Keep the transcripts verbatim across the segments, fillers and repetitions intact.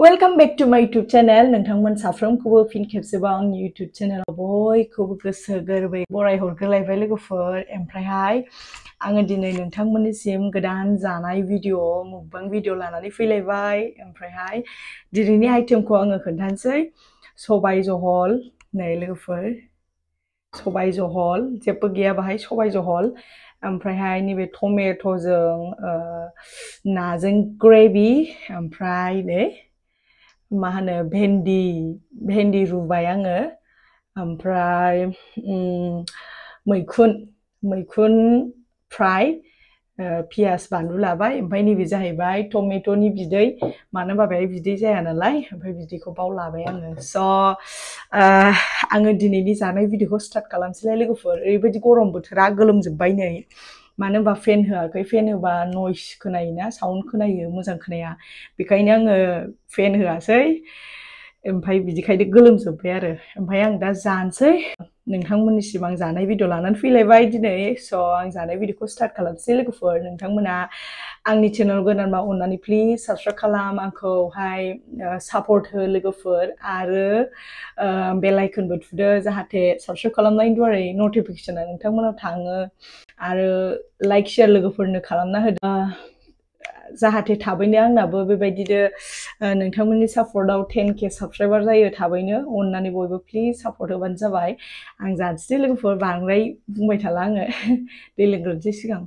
Welcome back to my YouTube channel. नोंथांमोन साफ्रोमखौबो फिन खेबसेबाव आंनि YouTube channel आव बयखौबो गोसो गोरबै बराय हरग्रोलायबाय लोगोफोर। ओमफ्रायहाय आङो दिनै नोंथांमोननिसिम गोदान जानाय भिडिअ मुकबां भिडिअ लानानै फैलायबाय। ओमफ्रायहाय दिनैनि आइटेमखौ आङो खोन्थानोसै। सबाय जहल नै लोगोफोर, सबाय जहल जेबो गैया बाहाय, सबाय जहल। ओमफ्रायहाय नैबे टमेट'जों नाजों ग्रेभि, ओमफ्राय नै मा होनो भेन्डि भेन्डि रुबाय आङो। ओमफ्राय मैखुन मैखुन फ्राय, पियास बानलु लाबाय। ओमफ्राय नैबे जाहैबाय टमेट'नि बिदै, मानो होनबा बेहाय बिदै जाया नालाय, ओमफ्राय बिदैखौ बाव लाबाय आङो। स' आङो दिनैनि जानाय भिडिअखौ स्टार्ट खालामसैलाय लोगोफोर। ओरैबायदि गरम बोथोरा, गोलोमजोब्बाय नै, मानो होनबा फेन होआखै। फेन होबा नइस खोनायोना, साउन्ड खोनायो, मोजां खोनाया। बेखायनो आङो फेन होआसै, ओमफ्राय बिदिखायनो गोलोमजोब्बाय आरो। ओमफ्राय आं दा जानोसै। नोंथांमोननिसिम आं जानाय भिडिअ लानानै फैलायबाय दिनै। स' आं जानाय भिडिअखौ स्टार्ट खालामसै लोगोफोर। नोंथांमोना आंनि चेनेल गोदानबा अननानै प्लिज साबस्क्राइब खालाम, आंखौहाय सापर्ट हो लोगोफोर। आरो बेल आइकनबो थुदो, जाहाथे साबस्क्राइब खालामनायनि दुवारै नटिफिकेसना नोंथांमोनाव थाङो। आरो लाइक शेयार लोगोफोरनो खालामना होदो, जाहाथे थाबैनो आंनाबो बेबायदिनो नोंथांमोननि सापर्टआव टेन के साबस्क्राइबार जायो थाबैनो। अननानै बयबो प्लिज सापर्ट होबानो जाबाय। आं जानोसै लोगोफोर, बांद्राय बुंबाय थाला आङो, दै लोंग्रोनोसै सिगां।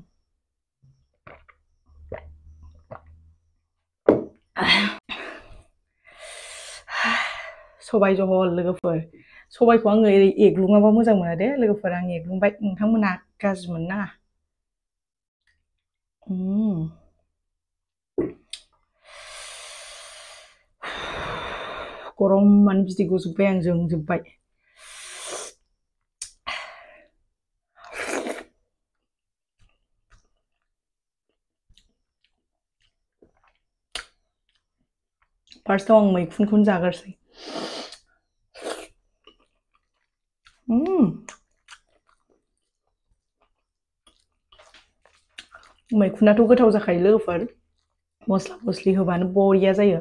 सबाय जहल लोगोफोर। सबायखौ आङो एग्लुङाबा मोजां मोना दे लोगोफोर, आं एग्लुंबाय, नोंथांमोना गाज्रि मोनो नाङा। गरमानो बिदै गजोब्बाय, आं जोंजोब्बाय। फार्स्टआव आं मैखुनखौनो जाग्रोसै। मैखुनाथ' गोथाव जाखायो लोगोफोर, मस्ला मस्लि होबानो बरिया जायो।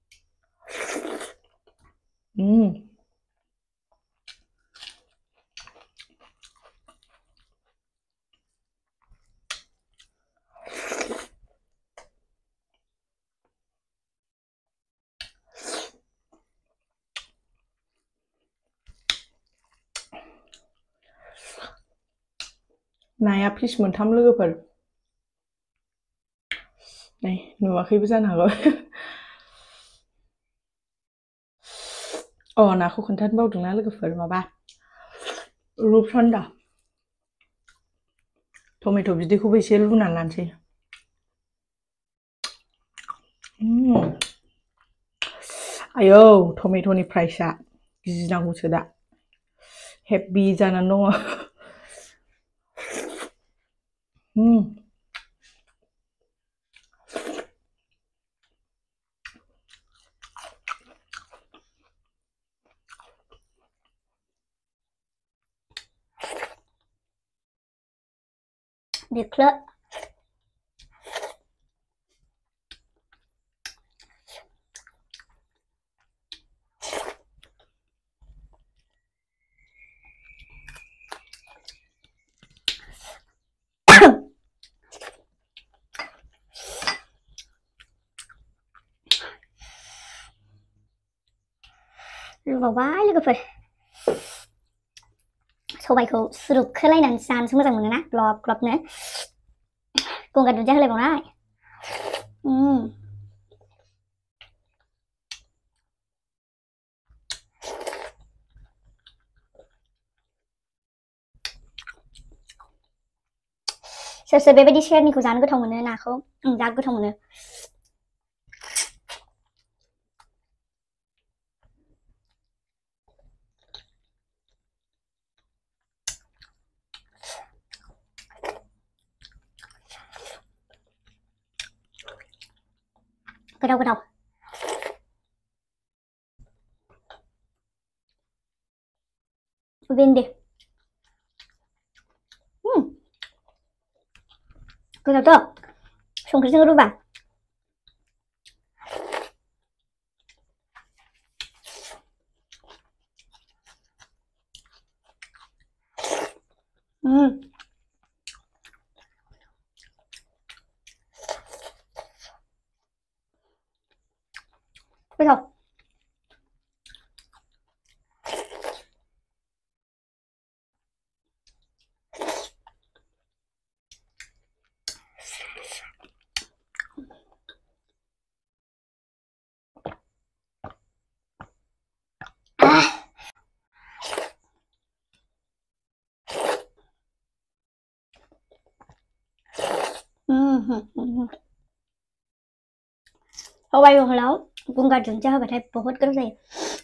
नाया पिस मोनथाम लोगोफोर, नै नुवाखैबो जानो हागौ। अ नाखौ खोन्थानो बावदोंना लोगोफोर, माबा रुपसान्दा। टमेट' बिदैखौबो एसे रुनानै लानोसै। आयौ टमेट'नि प्राइसआ गिनांगौसो दा, हेभि जानानै दङ। बिख्लो रुबावबाय लोगोफोर। सबायखौ सुरुबखोलायनानै जानोसो मोजां मोनोना, ग्लब ग्लबनो। गंगार दुन्दिया होलायबावनाय। सोर सोर बेबायदि सेरनिखौ जानो गोथाव मोनो नाखौ? आं जा गोथाव मोनो। गोथाव गोथाव। भेन्डि गोथावथ', संख्रिजों रुबा। Ừ. Biết không? À. Sobai kalau aku nggak junca badai बहुत कर रहे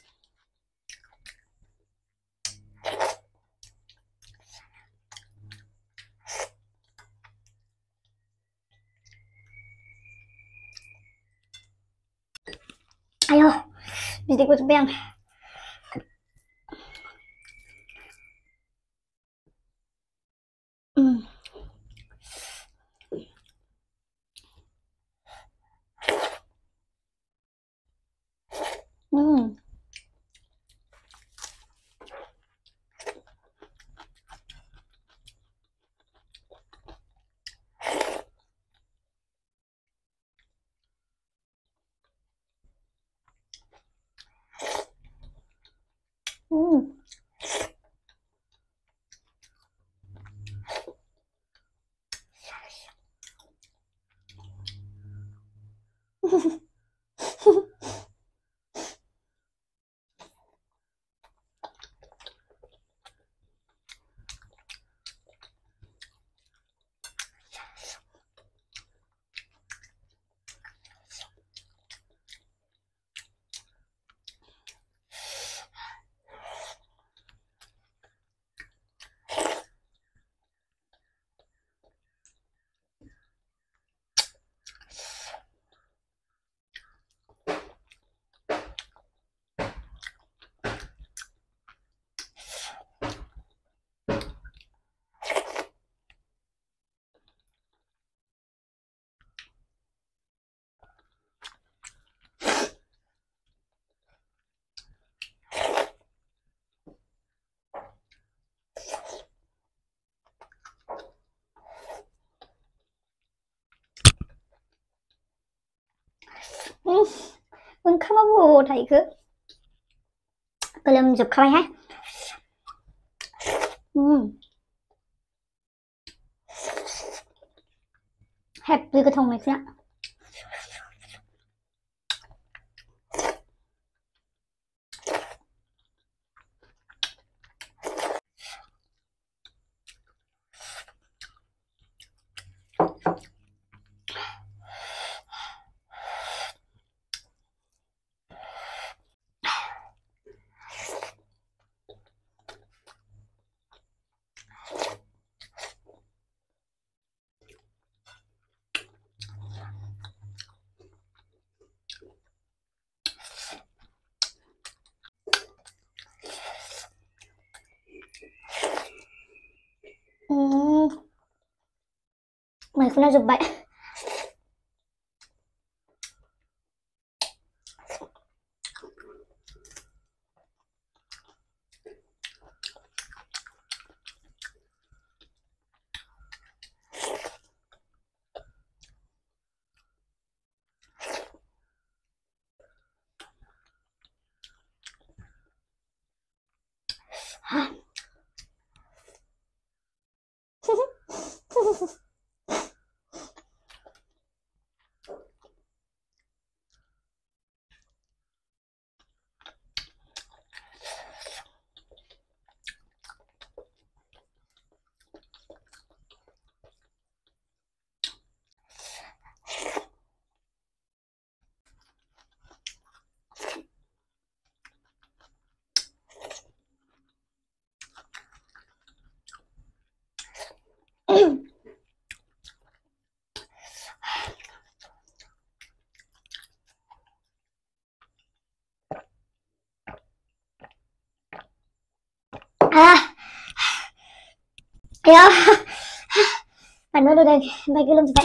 ayo bisik ko sebang ừ. Ừ. Ừ. Ừ. Mình không có buồn thầy cứ kalian giúp kami ha ừ. Happy cái thông này đó ừ. Mày không nên giúp vậy à ayo bạn nói đây mày cứ làm gì vậy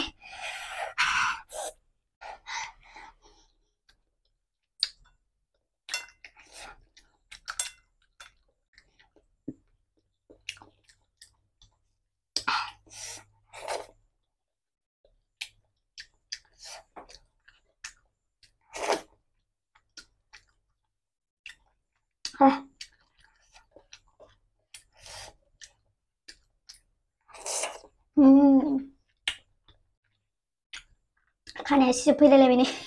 Hmm. खानाया सिजोबफैलायलायबाय नै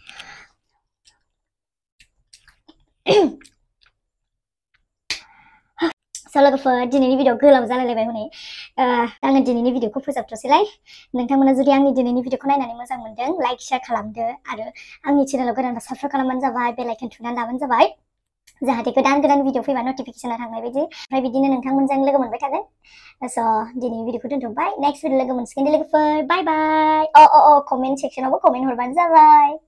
स' लोगोफोर दिनैनि video गोलाव जालायलायबाय हनै आङो दिनैनि भिडिअखौ फोजोबथ'सैलाय नोंथांमोना जुदि आंनि दिनैनि भिडिअखौ नायनानै मोजां मोनदों लाइक शेयार खालामदो आरो आंनि चेनेलाव गोदानबा साबस्क्राइब खालामबानो जाबाय बेल आइकन थुनानै लाबानो जाबाय जाहाथे गोदान गोदान भिडिअ फैबा नटिफिकेसना थांनाय बायदि ओमफ्राय बिदिनो नोंथांमोनजों लोगो मोनबाय थागोन स' दिनैनि भिडिअखौ दोनथ'बाय नेक्स्ट भिडिअ लोगो मोनसिगोन दे लोगोफोर बाय बाय अ अ अ कमेन्ट सेक्सनावबो कमेन्ट हरबानो जाबाय